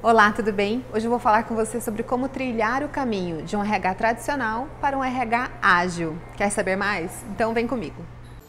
Olá, tudo bem? Hoje eu vou falar com você sobre como trilhar o caminho de um RH tradicional para um RH ágil. Quer saber mais? Então vem comigo.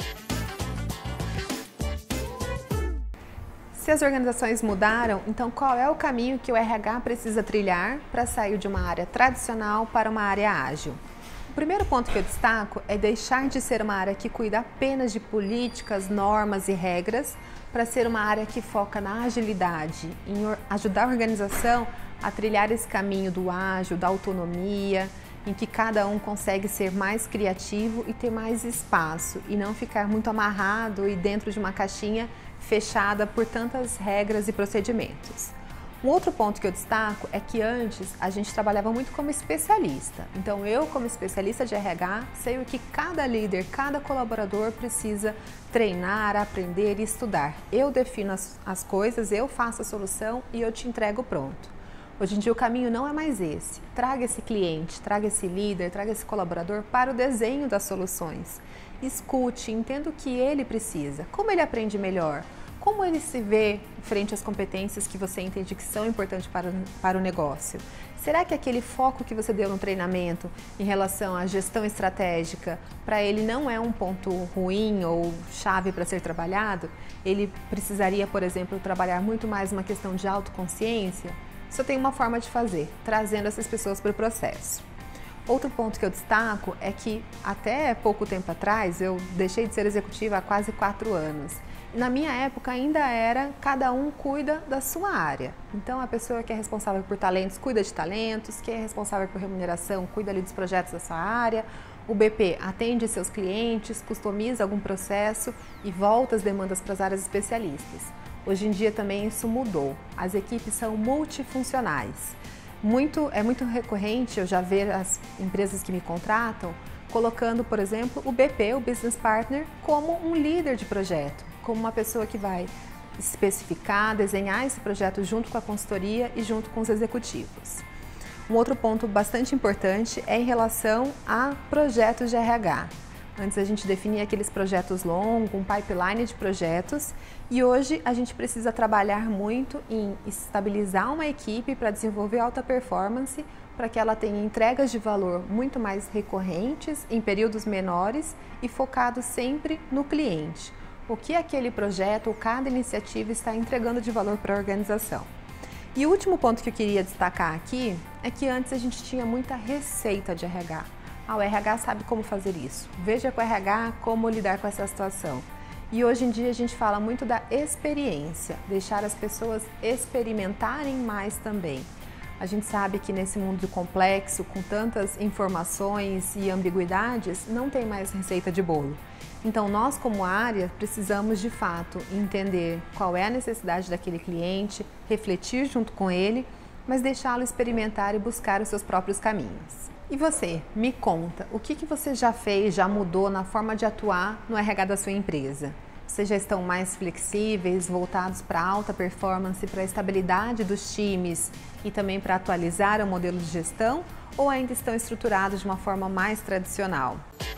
Se as organizações mudaram, então qual é o caminho que o RH precisa trilhar para sair de uma área tradicional para uma área ágil? O primeiro ponto que eu destaco é deixar de ser uma área que cuida apenas de políticas, normas e regras para ser uma área que foca na agilidade, em ajudar a organização a trilhar esse caminho do ágil, da autonomia, em que cada um consegue ser mais criativo e ter mais espaço e não ficar muito amarrado e dentro de uma caixinha fechada por tantas regras e procedimentos. Um outro ponto que eu destaco é que antes a gente trabalhava muito como especialista. Então eu, como especialista de RH, sei o que cada líder, cada colaborador precisa treinar, aprender e estudar. Eu defino as coisas, eu faço a solução e eu te entrego pronto. Hoje em dia o caminho não é mais esse. Traga esse cliente, traga esse líder, traga esse colaborador para o desenho das soluções. Escute, entenda o que ele precisa, como ele aprende melhor. Como ele se vê frente às competências que você entende que são importantes para o negócio? Será que aquele foco que você deu no treinamento em relação à gestão estratégica, para ele não é um ponto ruim ou chave para ser trabalhado? Ele precisaria, por exemplo, trabalhar muito mais uma questão de autoconsciência? Só tem uma forma de fazer, trazendo essas pessoas para o processo. Outro ponto que eu destaco é que até pouco tempo atrás, eu deixei de ser executiva há quase 4 anos. Na minha época ainda era cada um cuida da sua área. Então a pessoa que é responsável por talentos cuida de talentos, que é responsável por remuneração cuida ali dos projetos da sua área, o BP atende seus clientes, customiza algum processo e volta as demandas para as áreas especialistas. Hoje em dia também isso mudou, as equipes são multifuncionais. É muito recorrente eu já ver as empresas que me contratam colocando, por exemplo, o BP, o Business Partner, como um líder de projeto, como uma pessoa que vai especificar, desenhar esse projeto junto com a consultoria e junto com os executivos. Um outro ponto bastante importante é em relação a projetos de RH. Antes a gente definia aqueles projetos longos, um pipeline de projetos, e hoje a gente precisa trabalhar muito em estabilizar uma equipe para desenvolver alta performance, para que ela tenha entregas de valor muito mais recorrentes, em períodos menores e focado sempre no cliente. O que aquele projeto ou cada iniciativa está entregando de valor para a organização. E o último ponto que eu queria destacar aqui é que antes a gente tinha muita receita de RH. O RH sabe como fazer isso. Veja com o RH como lidar com essa situação. E hoje em dia a gente fala muito da experiência, deixar as pessoas experimentarem mais também. A gente sabe que nesse mundo complexo, com tantas informações e ambiguidades, não tem mais receita de bolo. Então nós como área precisamos de fato entender qual é a necessidade daquele cliente, refletir junto com ele, mas deixá-lo experimentar e buscar os seus próprios caminhos. E você, me conta, o que você já fez, já mudou na forma de atuar no RH da sua empresa? Vocês já estão mais flexíveis, voltados para alta performance, para a estabilidade dos times e também para atualizar o modelo de gestão? Ou ainda estão estruturados de uma forma mais tradicional?